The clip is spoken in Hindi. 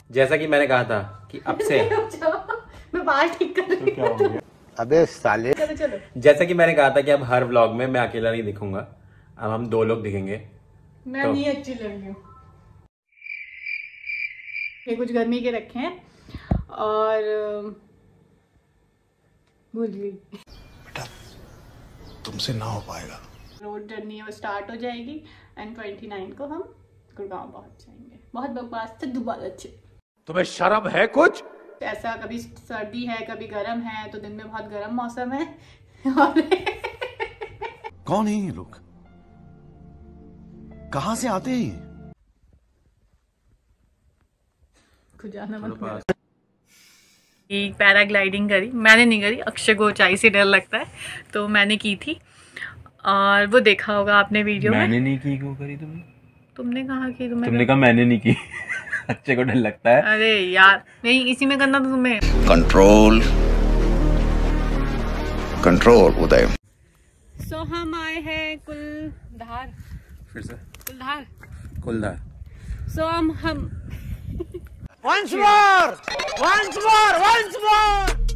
जैसा कि मैंने कहा था कि अब से मैं बाल ठीक कर रही हूँ। अबे साले। चलो जैसा कि मैंने कहा था कि अब हर व्लॉग में मैं अकेला नहीं दिखूंगा, अब हम 2 लोग दिखेंगे। मैं तो नहीं अच्छी लग रही हूँ। ये कुछ गर्मी के रखे हैं और भूल गई। बेटा तुमसे ना हो पाएगा। रोड जर्नी वो स्टार्ट हो जाएगी एंड 29 को हम गुड़गांव पहुंच जाएंगे। बहुत बकवास था, दोबारा अच्छे। तुम्हें शर्म है कुछ? ऐसा कभी सर्दी है कभी गर्म है, तो दिन में बहुत गर्म मौसम है और कौन है ये लोग? कहाँ से आते हैं? खुद जाना मत। पैराग्लाइडिंग करी, मैंने नहीं करी, अक्षय को ऊंचाई से डर लगता है तो मैंने की थी। और वो देखा होगा आपने वीडियो में। मैंने नहीं की, क्यों करी तुमने? तुमने कहा कि तुमने कहा मैंने नहीं की। अच्छे को डर लगता है। अरे यार नहीं, इसी में करना था तुम्हें। कंट्रोल कंट्रोल उदय। सो हम आए हैं कुलधार। फिर से कुलधार। कुलधार। सो हम once more once more once more